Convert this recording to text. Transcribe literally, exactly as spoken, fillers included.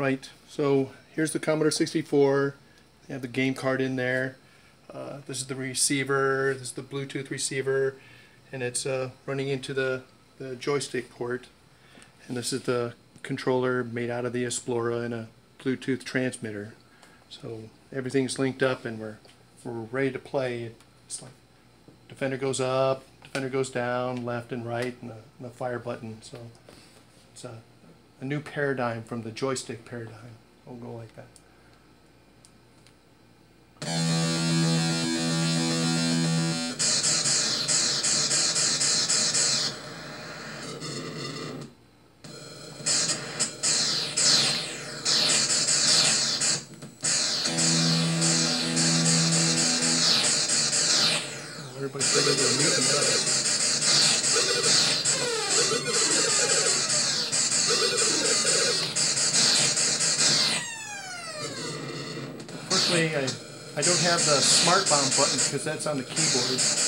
Right, so here's the Commodore sixty-four. They have the game card in there. Uh, this is the receiver, this is the Bluetooth receiver, and it's uh, running into the, the joystick port. And this is the controller made out of the Esplora and a Bluetooth transmitter. So everything's linked up and we're, we're ready to play. It's like Defender goes up, Defender goes down, left and right, and the, and the fire button. So it's a, a new paradigm from the joystick paradigm. We'll go like that. Everybody's ready to meet and love it. Unfortunately, I, I don't have the smart bomb button because that's on the keyboard.